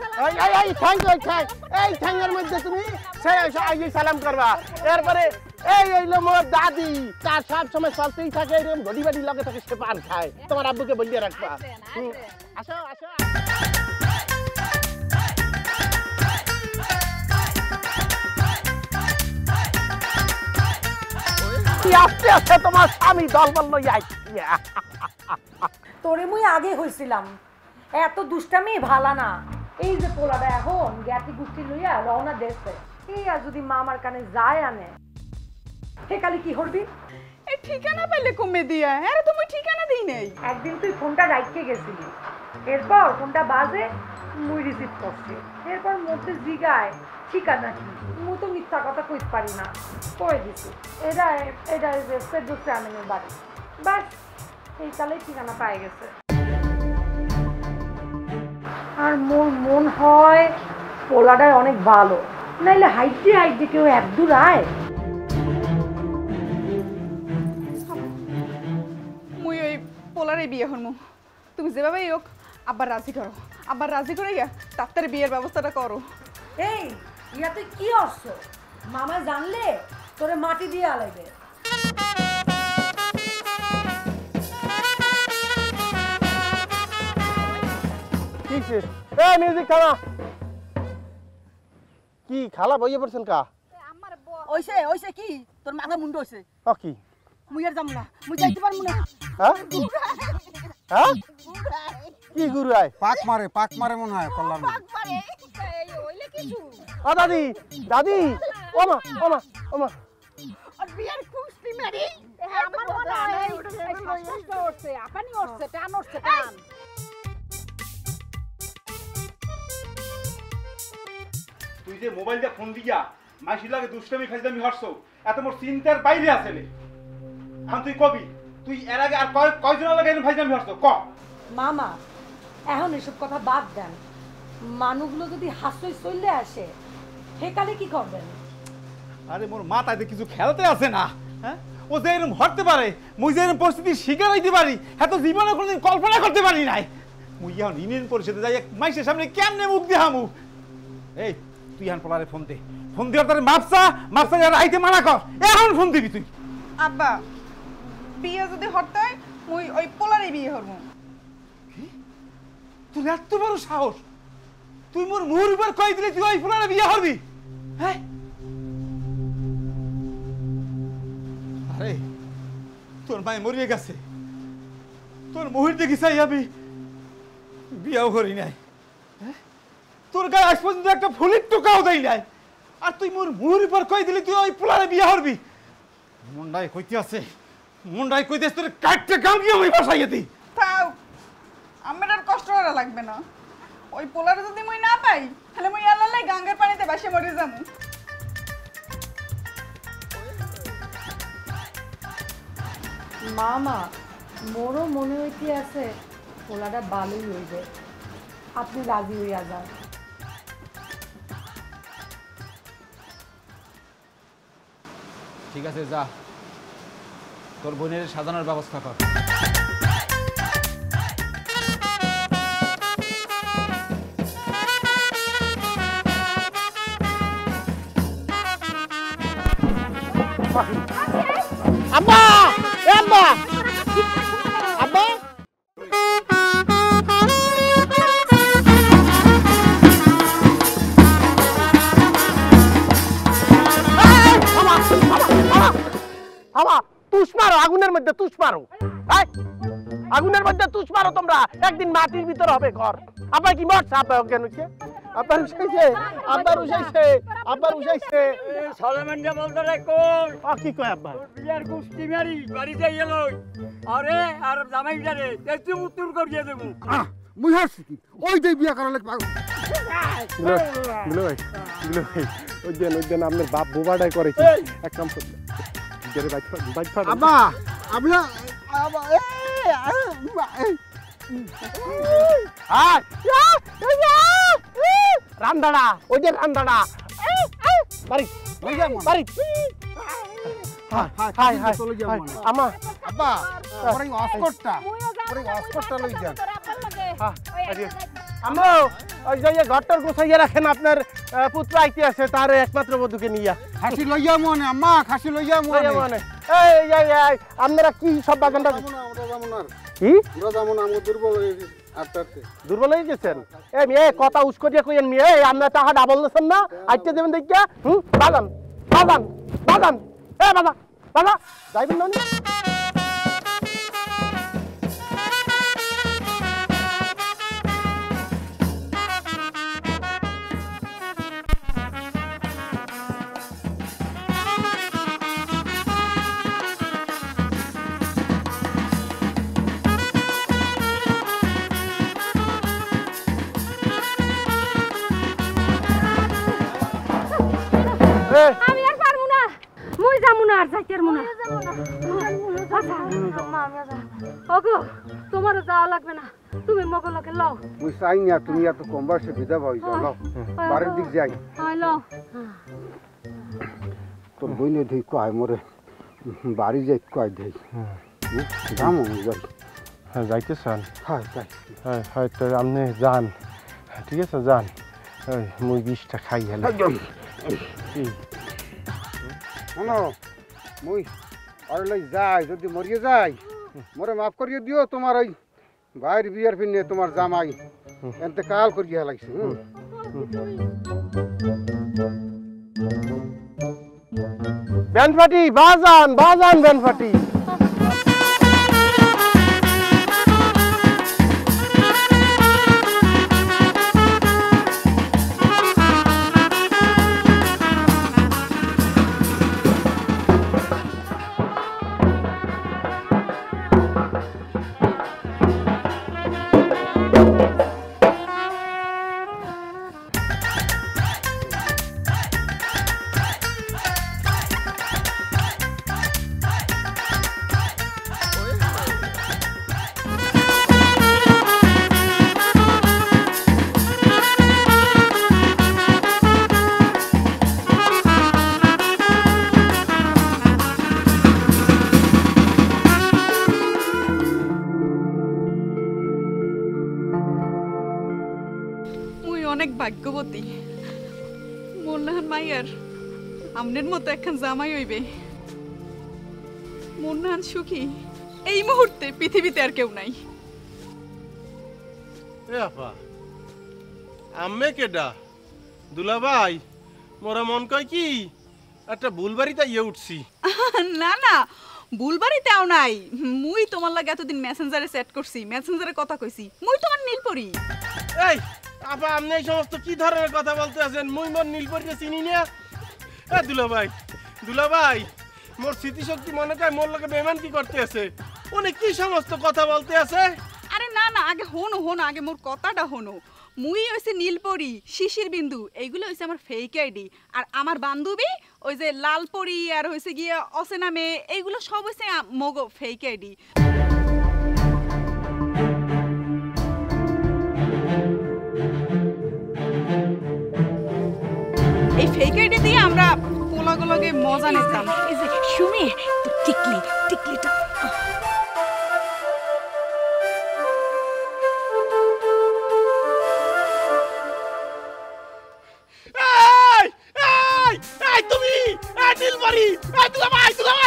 এই ঠ্যাঙ্গের মধ্যে তুমি সালাম করবা। এরপরে এই হইলো মোর দাদি, তার সব সময় চলতেই থাকে, এরকম ঘড়ি বাড়ি লগে থাকে, সে পান খায়। তোমার আব্বুকে বলিয়ে রাখবা। আসো আসো, আস্তে আস্তে তোমার স্বামী দলবল লইয়া আইয়া। তোরে মুই আগে হইছিলাম, এত দুষ্টামি ভালা না। এই যে পোলাটা এখন জ্ঞাতি গুষ্টি লইয়া রওনা দেশে, এই আর যদি মামার কানে যায় আনে, হে কালি কি করবি? এই ঠিকানা পাইলে কমে দিয়া। আরে তুমি ঠিকানা দিই নাই। একদিন তুই ফোনটা রাইখে গেছিলি, এরপর ফোনটা বাজে, মুই রিসিভ করছি। এরপর মধ্যে জিগায় ঠিকানা কি, মুই তো মিথ্যা কথা কইতে পারি না, কয়ে দিছি এটা ফেরদৌস চেয়ারম্যানের বাড়ি। বাস এই কালেই ঠিকানা পাই গেছে। আর মোর মন হয় পোলাটাই অনেক ভালো, নাইলে হাইটে কেউ এক দূর আয়। মুই ওই পোলারে বিয়ে হনমু। তুমি যেভাবেই হোক আবার রাজি করো, আবার রাজি করে তাড়াতাড়ি বিয়ের ব্যবস্থাটা করো। এই ইয়া তুই কি অর্থ? মামা জানলে তোরে মাটি দিয়ে আলাইবে। মিউজিক থামা। কি খালা বইয়ে পড়ছেন কা? ওইছে কি তোর মাথা মুন্ড হইছে? কি মুই আর যাম না, মুই যাইতে পারমু না। হ্যাঁ হ্যাঁ কি গুরু আয়? পাক মারে মনে হয় কল্লার মধ্যে। ও দাদি ওমা আর বিয়ার খুশি মারি আমার মনে হয় এই শ্বাসকষ্ট হচ্ছে, আপানি হচ্ছে, টান হচ্ছে, টান। তুই যে মোবাইল দিয়ে ফোন দিয়া মাইসির লাগে দুষ্টামি ফাইজলামি হরছো, এত মোর চিন্তার বাইরে আছে রে। এখন তুই কবি, তুই এর আগে আর কয়জনের লাগে ফাইজলামি হরছো ক? মামা এখন এসব কথা বাদ দেন। মানুষগুলো যদি হাসই চলে আসে, হে কালে কি করবেন? আরে মোর মাথায় কিছু খেলতে আছে না। হ্যাঁ, ও যে এরকম হরতে পারে, মুই যে এরকম পরিস্থিতির শিকার হইতে পারি, এত জীবনে কোনোদিন কল্পনা করতে পারি নাই। মুই এখন ইউনিয়ন পরিষদে যাই মাইসের সামনে কেমনে মুখ দেহামু? এই তুই এখন পোলারে ফোন দিয়ে তার মাপসা আইতে মানা কর। এখন ফোন দিবি তুই? আব্বা বিয়ে যদি হতে হয় মুই ওই পোলারে বিয়ে করব। তোর এত বড় সাহস, তুই মোর মুহুর উপর কই দিলে তুই ওই ফুলারে বিয়ে করবি? হ্যাঁ আরে তোর মায়ে মরিয়ে গেছে, তোর মুহুর দেখি চাই আমি বিয়াও করি নাই, তোর গায়ে আজ পর্যন্ত একটা ফুলের টোকাও দেই নাই, আর তুই মোর মুহুর উপর কই দিলে তুই ওই ফুলারে বিয়ে করবি? মন্ডাই কইতে আছে, মন্ডাই কইতে আছে তোর কাটতে গাম কি ওই বাসাইয়ে দি। তাও আমার আর কষ্ট করা লাগবে না, ওই পোলারে যদি মুই না পাই তাহলে মুই আল্লাহ গঙ্গার পানিতে ভাসে মরে যাবো। মামা মোরও মনে হইতে আছে পোলাটা ভালোই হইবে, আপনি রাজি হইয়া যান। ঠিক আছে যা, তোর বোনের সাজানোর ব্যবস্থা কর। আব্বা আব্বা আব্বা হাওয়া তুষ মারো, আগুনের মধ্যে তুষ মারো, আগুনের মধ্যে তুষ মারো তোমরা, একদিন মাটির ভিতর হবে ঘর। আব্বা কি মরছে? আব্বা অজ্ঞান হচ্ছে, আব্বার উঠাইছে, আব্বার উঠাইছে, আব্বার উঠাইছে। সলেমানটা বলতে রে কোন কি কয় আব্বা? বিয়ার গুষ্টি মারি বাড়ি যাই এলো, আরে আর জামাইটা রে একটু উত্তর করিয়ে দেবো। মুই হাসছি কি ওই দেই বিয়া করালে পাগল। ওই দিন আপনার বাপ বোবাটাই করেছে, এক কাম করলে আব্বা আবলা রান্দাড়া, ওই যে রান্দাড়া বাড়ি বাড়ি আমা আব্বা ওই অস্কটটা, ওই অস্কটটা লই যান। আমরা ওই যে ঘরটার গোছাইয়া রাখেন, আপনার পুত্র আইতে আছে, তার একমাত্র বধূকে নিয়া খাসি লইয়া মনে আম্মা, খাসি লইয়া মনে। এই আপনারা কি সব বাগানটা কি দুর্বল হয়ে গেছেন? মেয়ে কথা উস্করিয়া কইেন মেয়ে, আপনার টাকা ডাবল নেছেন না, আইতে দেবেন দেখিয়া। বাগান বাগান বাগান বাবা বাবা যাইবেন না? আমি আর পারবো না, মুই যামু না, আর যাইতে পারবো না। ওগো তোমারও যাওয়া লাগবে না, তুমি মগলকে লও। মুই চাই না তুমি এত কম বয়সে বিধবা হই যাও, লও বাড়ির দিক যাই। হয় লও। তোর বইনে ধুই কয় মোরে বাড়ি যাই কয় দেই যাম যাই। হ্যাঁ যাইতে চান? হ্যাঁ যাই। হ্যাঁ হ্যাঁ তো আপনি যান, ঠিক আছে যান। ওই মুই বিষটা খাই হেলে শোনো, মুই আর লই যাই, যদি মরিয়ে যাই মোরে মাফ করিয়ে দিও। তোমার ওই ভাইয়ের বিয়ের পিনে তোমার জামাই এতেকাল করিয়ে লাগছে। ব্যানফাটি বাজান বাজান ব্যানফাটি। অনেক ভাগ্যবতী, মোল্লাহান মাইয়ার আমনের মতো একখান জামাই হইবে। মোল্লাহান সুখী, এই মুহূর্তে পৃথিবীতে আর কেউ নাই। এ আপা আম্মে কেডা দুলাভাই মোরা মন কয় কি একটা ভুলবাড়িতে ইয়ে উঠছি। না না বুলবাড়িতে আও নাই, মুই তোমার লাগে এতদিন মেসেঞ্জারে সেট করছি, মেসেঞ্জারে কথা কইছি, মুই তোমার নীলপরি। এই আপা আপনি এই সমস্ত কি ধরনের কথা বলতে আছেন? মুই মোর নীলপরিকে চিনি না। এ দুলাভাই মোর স্মৃতিশক্তি মনে কয় মোর লোকে বেমান কি করতে আছে, উনি কি সমস্ত কথা বলতে আছে? আরে না না আগে হনো আগে মোর কথাটা হনো। মুই হইছে নীলপরি, শিশির বিন্দু, এইগুলো হইছে আমার ফেক আইডি। আর আমার বান্ধবী ওই যে লালপরি আর হইছে গিয়ে অসেনা মেয়ে, এইগুলো সব হইছে মগো ফেক আইডি। এই ফেক আইডি দিয়ে আমরা পোলাগুলোকে মজা নিতাম। এই যে সুমি টিকলিটা তুমি নীলপরি দুলাভাই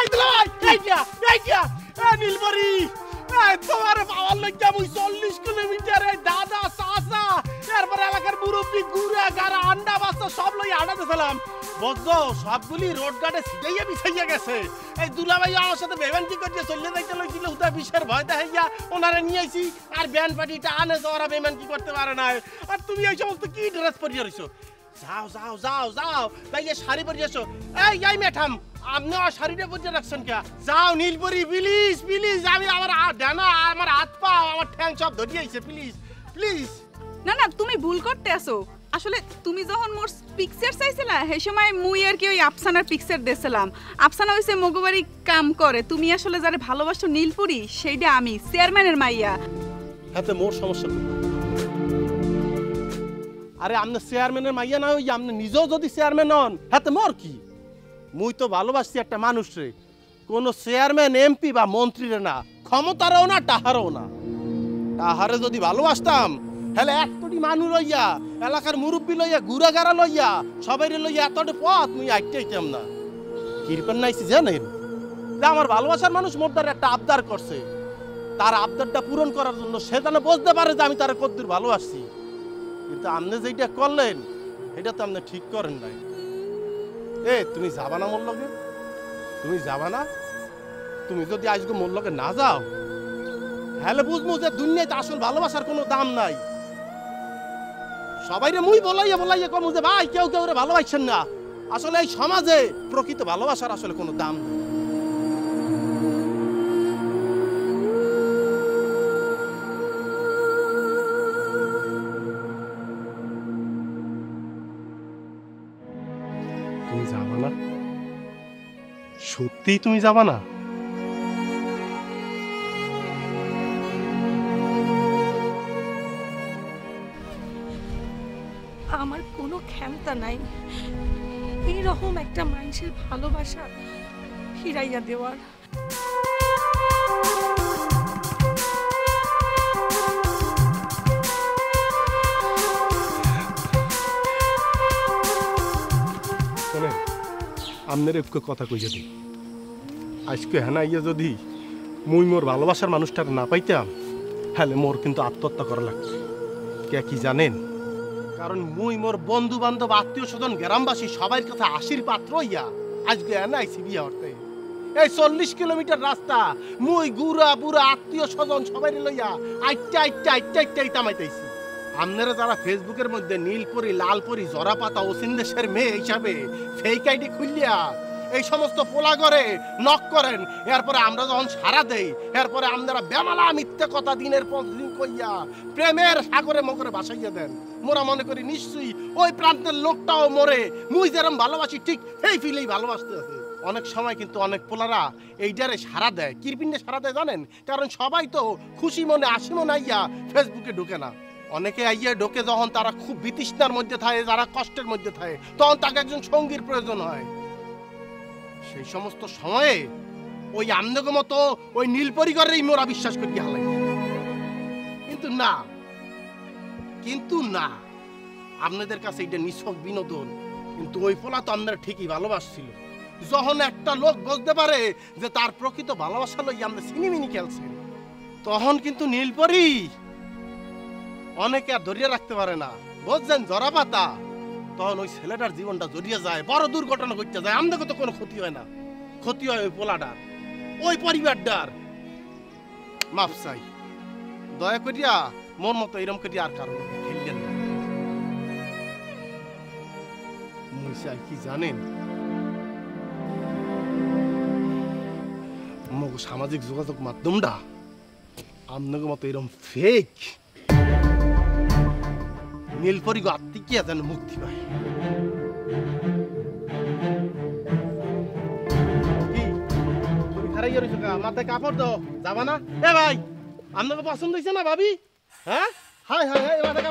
নীলপরি তোমার পাওয়ার লজ্জা মুই 40 কিলোমিটারে দাদা চাচা এরপরে এলাকার মুরব্বী গুড়া গাড়া আন্ডা বাচ্চা সব লই আনাতেছিলাম, বুঝছো সবগুলি রোড গার্ডে ছিটাইয়া বিছাইয়া গেছে। এই দুলাভাই আমার সাথে বেমানটি করতে চলে যাইতে লইছিল, হুদা বিষের ভয় দেখাইয়া ওনারা নিয়ে আইছি। আর ব্যান্ড পার্টিটা আনে তো ওরা বেমান কি করতে পারে না। আর তুমি এই সমস্ত কি ড্রেস পরিয়ে রইছো? যাও তাইলে শাড়ি পরিয়ে এসো। এই ম্যাডাম আপনি শাড়িটা পরিয়ে রাখছেন কে? যাও নীলপরি প্লিজ আমি আমার ডানা আমার হাত পা আমার ঠ্যাং সব ধরিয়ে আইছে, প্লিজ। না না তুমি ভুল করতে আসো। আসলে তুমি যখন মোর পিকচার চাইছিলা সেই সময় মুই আর কি ওই আফসানার পিকচার দিয়েছিলাম। আফসানা হইছে মগবাড়ি কাম করে, তুমি আসলে যারে ভালোবাসো নীলপরি সেইটা আমি চেয়ারম্যানের মাইয়া। হাতে মোর সমস্যা কি? আরে আপনি চেয়ারম্যানের মাইয়া না, ওই আপনি নিজেও যদি চেয়ারম্যান হন হাতে মোর কি? মুই তো ভালোবাসছি একটা মানুষ রে, কোনো চেয়ারম্যান এমপি বা মন্ত্রীরে না, ক্ষমতারও না টাহারও না। টাহারে যদি ভালোবাসতাম হলে এক কোটি মানুষ লইয়া এলাকার মুরব্বী লইয়া গুড়া গাড়া লইয়া সবাই লইয়া এতটা পথ মুই আইটাইতাম না। কিরপেন নাইছি জানেন যে আমার ভালোবাসার মানুষ মোর দ্বারা একটা আবদার করছে, তার আবদারটা পূরণ করার জন্য সে যেন বুঝতে পারে যে আমি তার কতদূর ভালোবাসছি। কিন্তু আপনি যেটা করলেন এটা তো আপনি ঠিক করেন নাই। তুমি যাবা না মোর লগে? তুমি যাবা না? তুমি যদি আজকে মোর লগে না যাও হলে বুঝবো যে দুনিয়াতে আসল ভালোবাসার কোনো দাম নাই। সবাইরে মুই বলাইয়া কম যে ভাই কেউ ভালোবাসছেন না। আসলে এই সমাজে প্রকৃত ভালোবাসার আসলে কোনো দাম নেই। তুমি যাবা না? সত্যিই তুমি যাবা না? আমার কোনো ক্ষমতা নাই এইরকম একটা মানুষের ভালোবাসা ফিরাইয়া দেওয়ার। শোনেন আপনার একটু কথা কইয়া দিই, আজকে হ্যাঁ ইয়ে যদি মুই মোর ভালোবাসার মানুষটার না পাইতাম হলে মোর কিন্তু আত্মহত্যা করা লাগতো। কে কি জানেন? কারণ মুই মোর বন্ধু বান্ধব আত্মীয় স্বজন গ্রামবাসী সবাই কাছে আশীর পাত্র হইয়া আজকে আইসি বিয়া হতে। এই 40 কিলোমিটার রাস্তা মুই গুড়া বুড়া আত্মীয় স্বজন সবাই লইয়া আইটাই তামাইতেছি। আপনারা যারা ফেসবুকের মধ্যে নীলপরি লালপরি জরাপাতা ওসিনদেশের মেয়ে হিসাবে ফেক আইডি খুললিয়া এই সমস্ত পোলা করে নক করেন, এরপরে আমরা যখন সারা দেই এরপরে আপনারা বেমালা মিথ্যে কথা দিনের পর দিন কইয়া প্রেমের সাগরে মগরে ভাসাইয়া দেন। মোরা মনে করি নিশ্চয়ই ওই প্রান্তের লোকটাও মরে মুই যেরকম ভালোবাসি ঠিক এই ফিলেই ভালোবাসতে হবে। অনেক সময় কিন্তু অনেক পোলারা এইটারে সারা দেয়। কিরপিন্ডে সারা দেয় জানেন? কারণ সবাই তো খুশি মনে আসি মনে আইয়া ফেসবুকে ঢুকে না। অনেকে আইয়া ঢোকে যখন তারা খুব বিতৃষ্ণার মধ্যে থাকে, যারা কষ্টের মধ্যে থাকে, তখন তাকে একজন সঙ্গীর প্রয়োজন হয়। সেই সমস্ত সময়ে ওই আমনগো মতো ওই নীলপরিগরেই মোরা বিশ্বাস করি হালাই। কিন্তু না আপনাদের কাছে এটা নিছক বিনোদন। কিন্তু ওই পোলা তো আপনারা ঠিকই ভালোবাসছিল। যখন একটা লোক বুঝতে পারে যে তার প্রকৃত ভালোবাসা লই আমরা সিনেমিনি খেলছি, তখন কিন্তু নীলপরি অনেকে আর ধরিয়ে রাখতে পারে না। বুঝছেন, জরা পাতা তখন ওই ছেলেটার জীবনটা জড়িয়ে যায়, বড় দুর্ঘটনা ঘটতে যায়। আমাদেরকে তো কোনো ক্ষতি হয় না, ক্ষতি হয় ওই পোলাটার, ওই পরিবারটার। মাফ চাই, দয়া করিয়া মোর মতো এরম করিয়া আর কারণ খেললেন না। চাই কি জানেন, মগো সামাজিক যোগাযোগ মাধ্যমটা আপনাকে মতো এরকম ফেক নীলপরি গো আত্মিকিয়া যেন মুক্তি পায়। মাথায় কাপড় দাও, যাবা না? এ ভাই, আপনাকে পছন্দ হয়েছে না ভাবি? হ্যাঁ, হাই হাই হাই,